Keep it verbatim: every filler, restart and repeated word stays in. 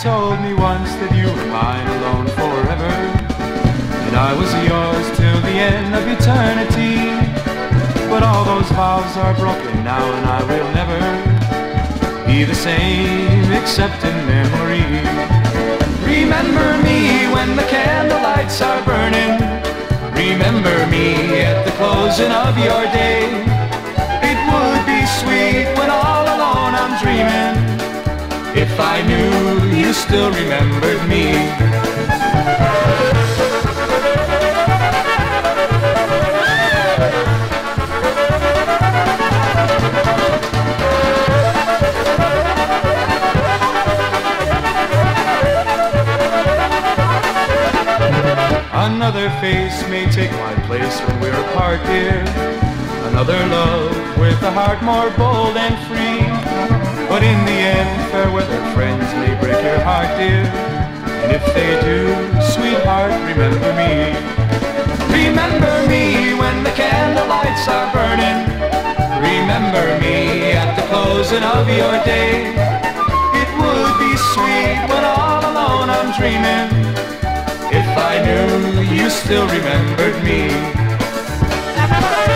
told me once that you were mine alone forever, and I was yours till the end of eternity. But all those vows are broken now, and I will never be the same except in memory. Remember me when the candlelights are burning. Remember me at the closing of your day. It would be sweet when all alone I'm dreaming, if I knew you still remembered me. Another face may take my place when we're apart, dear. Another love with a heart more bold and free. But in the end, fair weather friends may break your heart, dear. And if they do, sweetheart, remember me. Remember me when the candlelights are burning. Remember me at the closing of your day. It would be sweet when all alone I'm dreaming, if I knew you still remembered me.